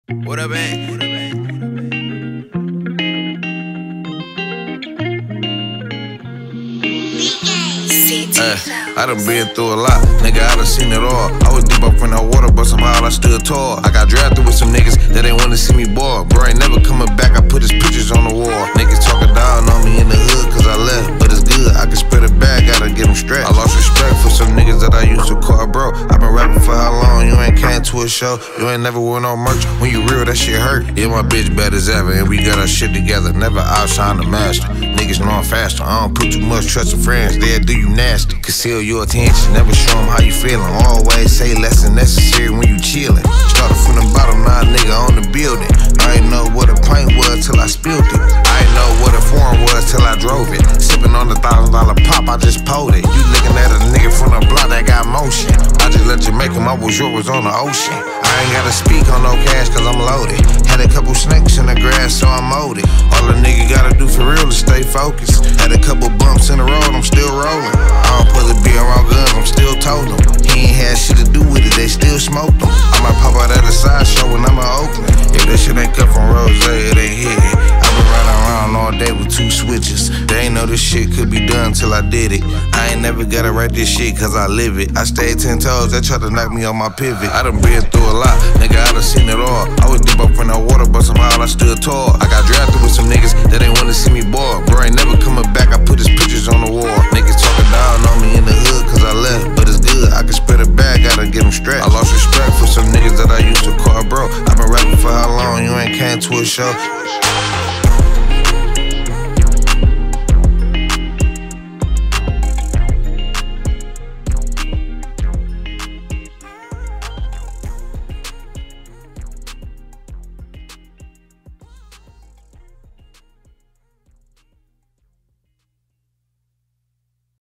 What up, man? What up, man? I done been through a lot, nigga, I done seen it all. I was deep up in that water, but somehow I stood tall. I got drafted with some niggas that ain't wanna see me ball. Bro, ain't never coming back, I put his pictures on the wall. Niggas talking down on me in the hood, cause I left, but it's good, I can spread a bag, gotta get them stretched. I lost respect for some niggas that I used to call bro. I been rapping for how long, you ain't came to a show, you ain't never wore no merch. When you real, that shit hurt. Yeah, my bitch bad as ever, and we got our shit together, never outshine the master. Niggas know I'm faster, I don't put too much trust in friends, they'll do you nasty. Conceal your attention, never show them how you feeling. Always say less than necessary when you chillin'. Started from the bottom, now nigga on the building. I ain't know what a pint was till I spilled it. I ain't know what a foreign was till I drove it. Sippin' on the $1,000 pop, I just pulled it. You looking at a nigga from the block that got motion. I just let you make him, I was yours on the ocean. I ain't gotta speak on no cash cause I'm loaded. Had a couple snakes in the grass so I mowed it. All a nigga gotta do for real is stay focused. Had a couple bumps in the road, I'm still rolling. I don't supposed to be around guns, I'm still toting them. He ain't had shit to do with it, they still smoked them. I might pop out at a side show when I'm in Oakland. If that shit ain't cut from Rose, it ain't hitting. I been riding around all day with 2 switches. They ain't know this shit could be done till I did it. I ain't never gotta write this shit cause I live it. I stayed 10 toes, they tried to knock me on my pivot. I done been through a lot, nigga, I done seen it all. I was deep up in that water, but somehow I stood tall. I got drafted with some niggas that ain't wanna see me ball. Bro, ain't never coming back, I put his pictures on the wall. Niggas talking down on me in the hood cause I left, but it's good, I can spread a bag, gotta get them stretched. I lost respect for some niggas that I used to call bro. I been rapping for how long, you ain't came to a show.